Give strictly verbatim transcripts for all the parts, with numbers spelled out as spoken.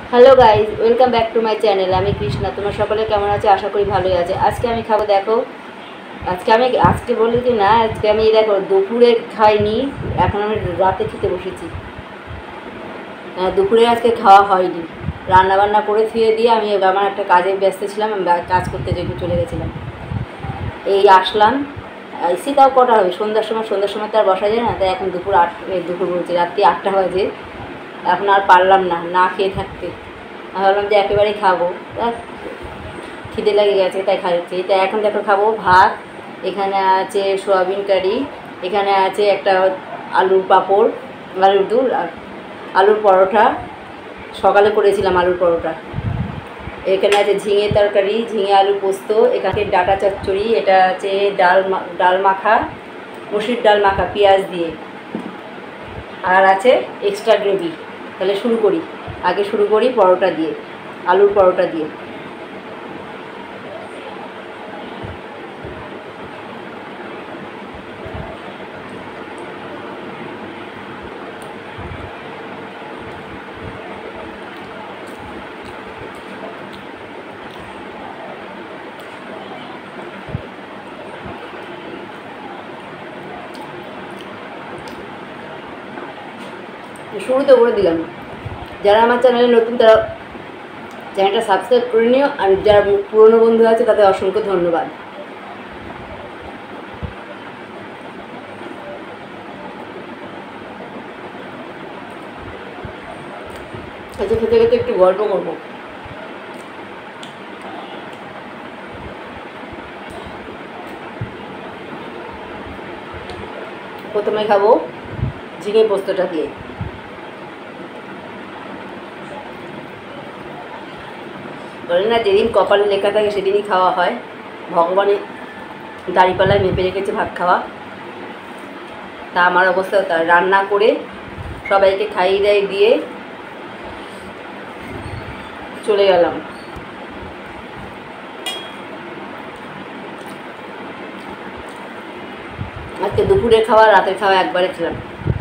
Hello guys, welcome back to my channel. আমি কৃষ্ণা। তোমার সকলে কেমন আছে? আশা করি ভালোই আছে। আজকে আমি খাবো, দেখো, আজকে আমি আজকে বলি কি না, আজকে আমি দেখো দুপুরে খাইনি, এখন আমি রাতে খেতে বসেছি। হ্যাঁ, দুপুরে আজকে খাওয়া হয়নি, রান্না বান্না করে ধুয়ে দিয়ে আমি আমার একটা কাজে ব্যস্ত ছিলাম, আমি কাজ করতে যেতে চলে গেছিলাম। এই আসলাম, এসি তাও কটা হবে, সন্ধ্যার সময় সন্ধ্যার সময় তো আর বসা যায় না, তাই এখন দুপুর আট দুপুর বলছি রাত্রি আটটা বাজে, এখন আর পারলাম না না খেয়ে থাকতে। আমি ভাবলাম যে একেবারেই খাবো, খিদে লেগে গেছে তাই খাচ্ছি। তাই এখন দেখো খাবো ভাত, এখানে আছে সোয়াবিন কারি, এখানে আছে একটা আলুর পাঁপড়, আলুর দুল আর আলুর পরোটা, সকালে করেছিলাম আলুর পরোটা। এখানে আছে ঝিঙে তরকারি, ঝিঙে আলু পোস্ত, এখানে ডাটা চচ্চড়ি, এটা আছে ডাল ডাল মাখা, মুসুর ডাল মাখা পেঁয়াজ দিয়ে, আর আছে এক্সট্রা গ্রেভি। তাহলে শুরু করি, আগে শুরু করি পরোটা দিয়ে, আলুর পরোটা দিয়ে। শুরুতে বলে দিলাম, যারা আমার চ্যানেলে নতুন তারা চ্যানেলটা সাবস্ক্রাইব করে নিও, আর যারা পুরনো বন্ধু আছে তাদের অসংখ্য ধন্যবাদ। আচ্ছা, খেতে খেতে একটু গল্প করবো। প্রথমে খাবো ঝিঙে পোস্তটা দিয়ে। বলে না, যেদিন কপালে লেখা থাকে সেদিনই খাওয়া হয়। ভগবানের দাড়িপাল্লায় মেপে রেখেছে ভাত খাওয়া, তা আমার অবস্থা তা রান্না করে সবাইকে খাইয়ে দাইয়ে দিয়ে চলে গেলাম। আজকে দুপুরে খাওয়া রাতের খাওয়া একবারে খেলাম।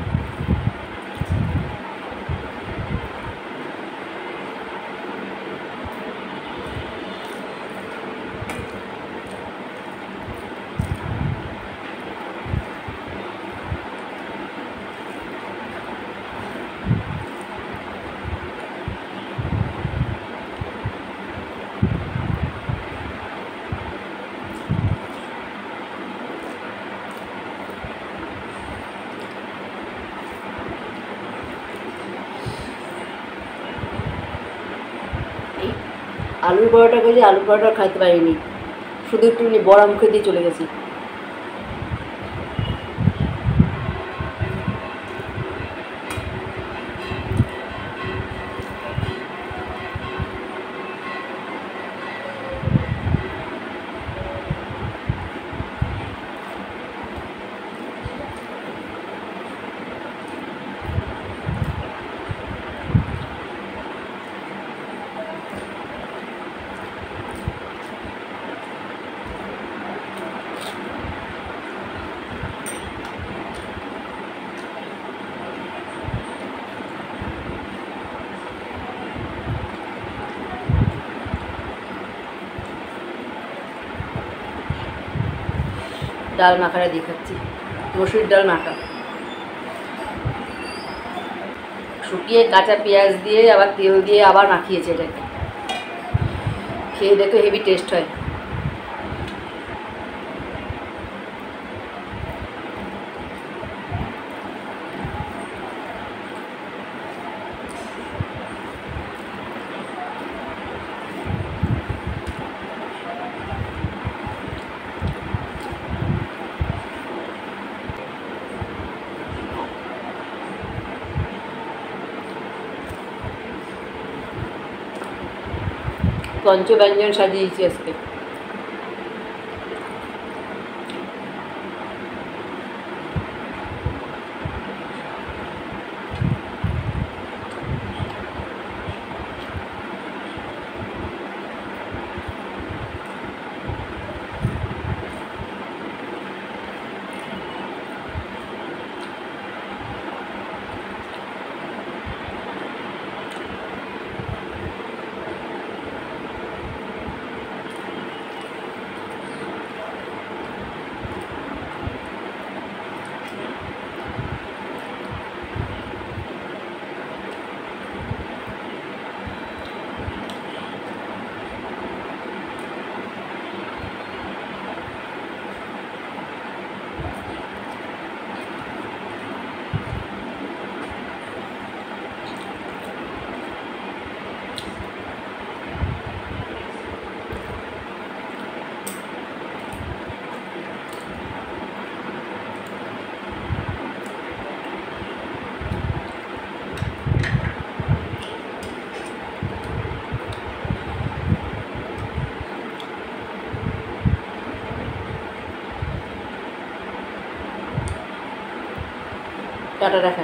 আলুর পরোটা করেছি, আলুর পরোটা খাইতে পারিনি, শুধু একটু বড়া মুখে দিয়ে চলে গেছি। ডাল মাখাটা দিয়ে খাচ্ছি, মসুর ডাল মাখা, শুকিয়ে কাঁচা পেঁয়াজ দিয়ে আবার তেল দিয়ে আবার মাখিয়েছে এটাকে। খেয়ে দেখো, হেভি টেস্ট হয়। পঞ্চব্যঞ্জন সাজিয়েছি আজকে। টাটা দেখা।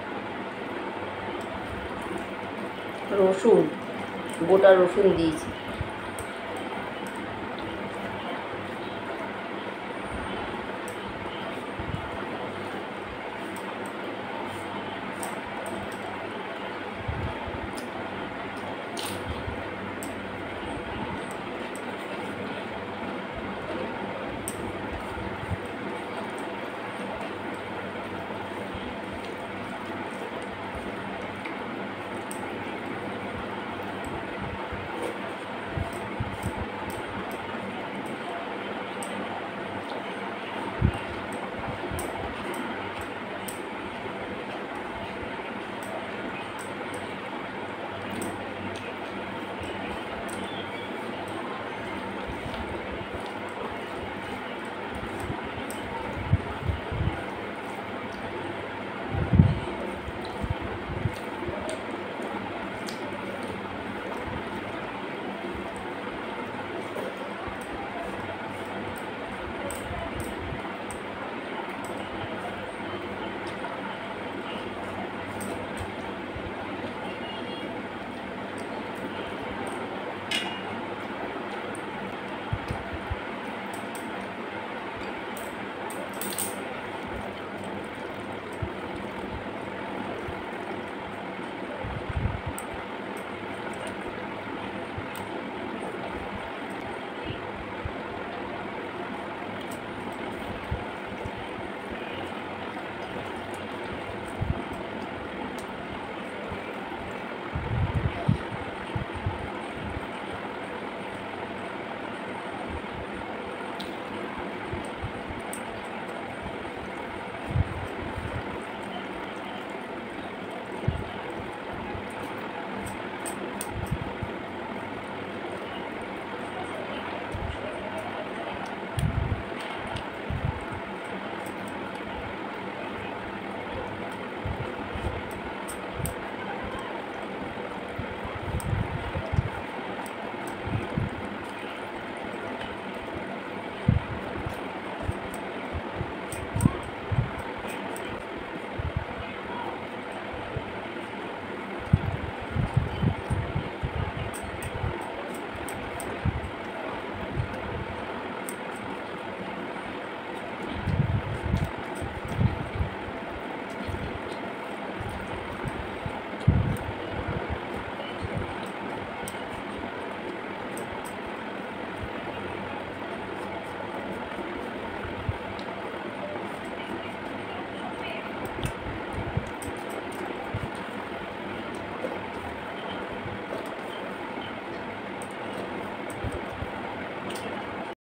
রসুন, গোটা রসুন দিয়েছি।